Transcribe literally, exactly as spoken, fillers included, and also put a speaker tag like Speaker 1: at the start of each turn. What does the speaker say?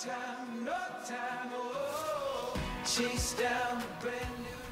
Speaker 1: time, no time, oh, chase down the brand new